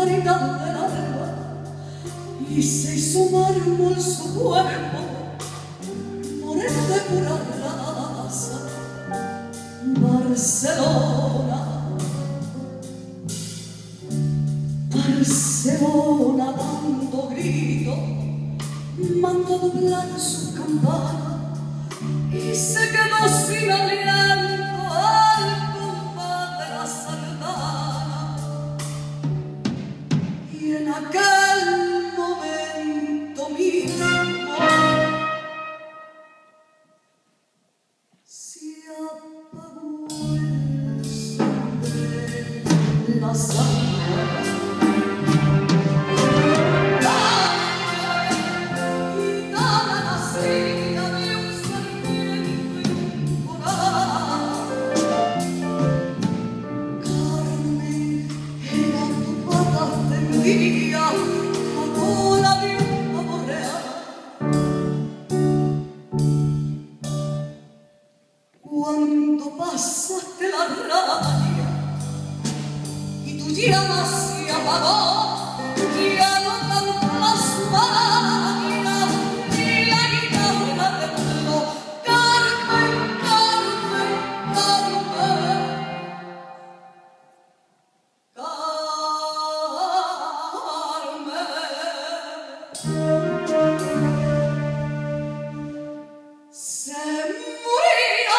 claridad del alba y se hizo mármol su cuerpo, moreno de pura raza. Barcelona, Barcelona dando grito, mandó doblar su campana y se quedó sin aliento al compás de la sardana. Y en aquel momento mismo se apagó el sol de la sangre. Cuando pasaste la raya y tu llama se apagó, ya no canta su máquina ni la guitarra de mundo. Carmen, Carmen, Carmen, Carmen, se morirá.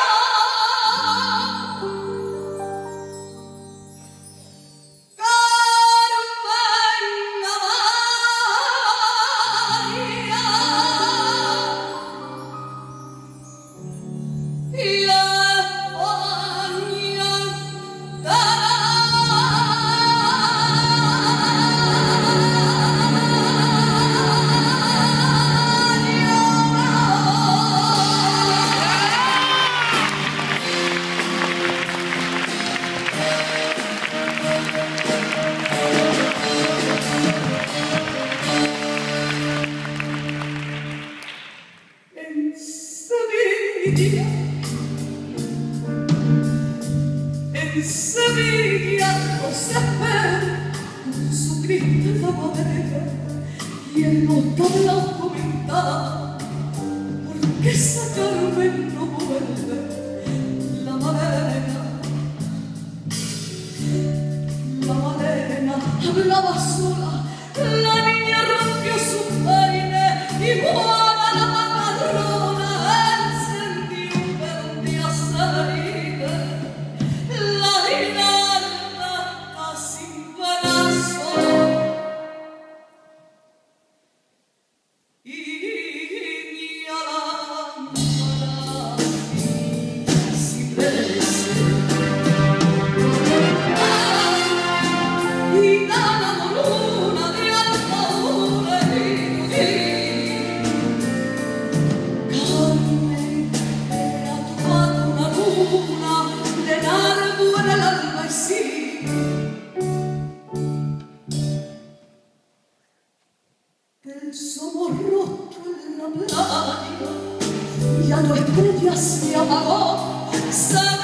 En Sevilla José con su cristal de bodega y en los tablaos comentaba ¿por qué esa Carmen no vuelve? La Malena hablaba sola, la niña rompió su peine y ¡buena la macarrona! Encendió un verde aceite. La guirnalda está sin brazo y la lámpara sin ciprese. Y da la luna de altura y Carmen, era tu mano una luna de nardo en el alma y sí. El somos rostro en la playa, ya tu estrella se apagó.